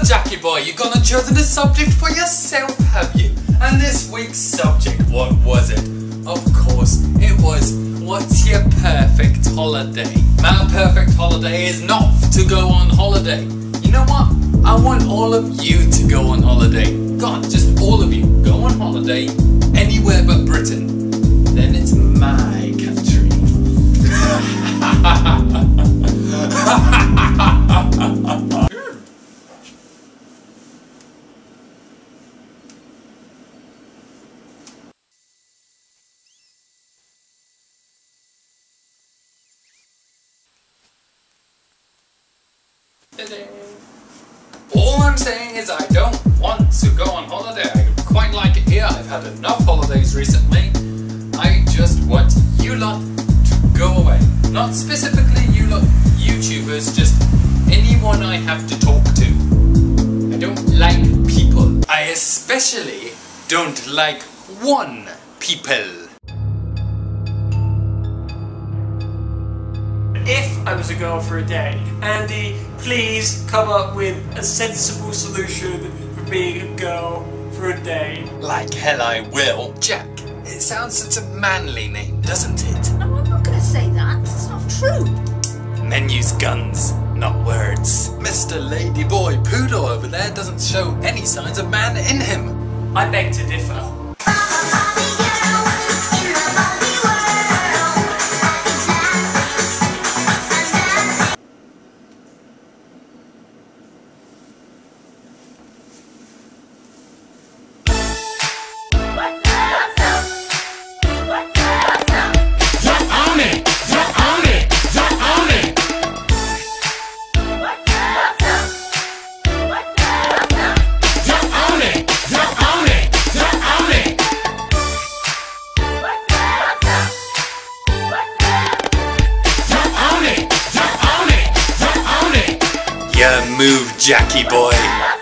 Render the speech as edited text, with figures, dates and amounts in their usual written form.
Jacky boy, you gone and chosen a subject for yourself, have you? And this week's subject, what was it? Of course, it was, what's your perfect holiday? My perfect holiday is not to go on holiday. You know what? I want all of you to go on holiday. God, just all of you, go on holiday anywhere but Britain. Then it's my country. All I'm saying is I don't want to go on holiday. I quite like it here. I've had enough holidays recently. I just want you lot to go away. Not specifically you lot YouTubers, just anyone I have to talk to. I don't like people. I especially don't like one people. If I was a girl for a day, Andy, please come up with a sensible solution for being a girl for a day. Like hell I will. Jack, it sounds such a manly name, doesn't it? No, I'm not going to say that. It's not true. Men use guns, not words. Mr. Ladyboy Poodle over there doesn't show any signs of man in him. I beg to differ. Yeah, move, Jacky boy.